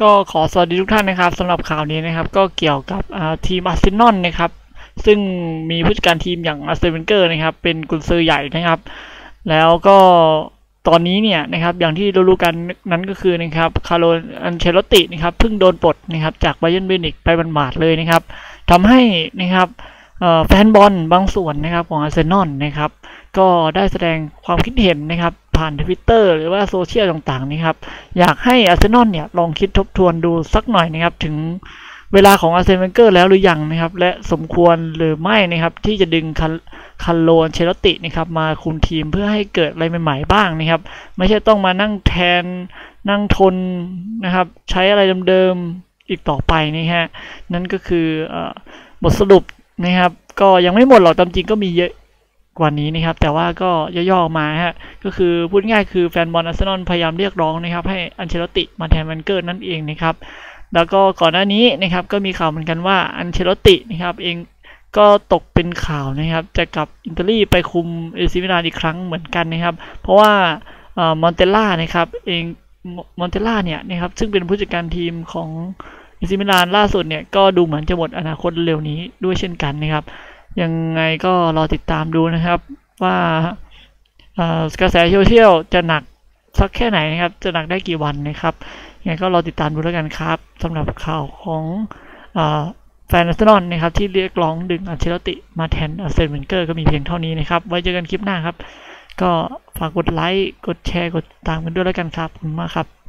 ก็ขอสวัสดีทุกท่านนะครับสำหรับข่าวนี้นะครับก็เกี่ยวกับทีมอาร์เซนอลนะครับซึ่งมีผู้จัดการทีมอย่างอาร์เซนเวนเกอร์นะครับเป็นกุนซือใหญ่นะครับแล้วก็ตอนนี้เนี่ยนะครับอย่างที่รู้ๆกันนั้นก็คือนะครับคาร์โลอันเชลตินะครับเพิ่งโดนปลดนะครับจากไบเยิร์นมิวนิกไปบาดๆเลยนะครับทำให้นะครับแฟนบอลบางส่วนนะครับของอาร์เซนอลนะครับก็ได้แสดงความคิดเห็นนะครับผ่าน Twitter หรือว่าโซเชียลต่างๆนะครับอยากให้อาร์เซนอลเนี่ยลองคิดทบทวนดูสักหน่อยนะครับถึงเวลาของอาร์เซนเวนเกอร์แล้วหรือยังนะครับและสมควรหรือไม่นะครับที่จะดึงคันโลนเชลตินะครับมาคุมทีมเพื่อให้เกิดอะไรใหม่ๆบ้างนะครับไม่ใช่ต้องมานั่งแทนนั่งทนนะครับใช้อะไรเดิมๆอีกต่อไปนี่ฮะนั่นก็คือบทสรุปนะครับก็ยังไม่หมดหรอกตามจริงก็มีเยอะกว่านี้นะครับแต่ว่าก็ย่อๆมาฮะก็คือพูดง่ายคือแฟนบอลอาร์เซนอลพยายามเรียกร้องนะครับให้อันเชลติมาแทนแวนเกอร์นั่นเองนะครับแล้วก็ก่อนหน้านี้นะครับก็มีข่าวเหมือนกันว่าอันเชลตินะครับเองก็ตกเป็นข่าวนะครับจะกลับอินเตอร์ไปคุมเอซิมิลานอีกครั้งเหมือนกันนะครับเพราะว่ามอนเตล่านะครับเองมอนเตล่าเนี่ยนะครับซึ่งเป็นผู้จัดการทีมของเอซิมิลานล่าสุดเนี่ยก็ดูเหมือนจะหมดอนาคตเร็วนี้ด้วยเช่นกันนะครับยังไงก็รอติดตามดูนะครับว่ากระแสโซเชียลจะหนักสักแค่ไหนนะครับจะหนักได้กี่วันนะครับยังไงก็รอติดตามดูแล้วกันครับสำหรับข่าวของแฟนอาร์เซนอลนะครับที่เรียกร้องดึงอัลเชลติมาแทนอาร์เซนเวนเกอร์ก็มีเพียงเท่านี้นะครับไว้เจอกันคลิปหน้าครับก็ฝากกดไลค์กดแชร์กดติดตามกันด้วยแล้วกันครับขอบคุณมากครับ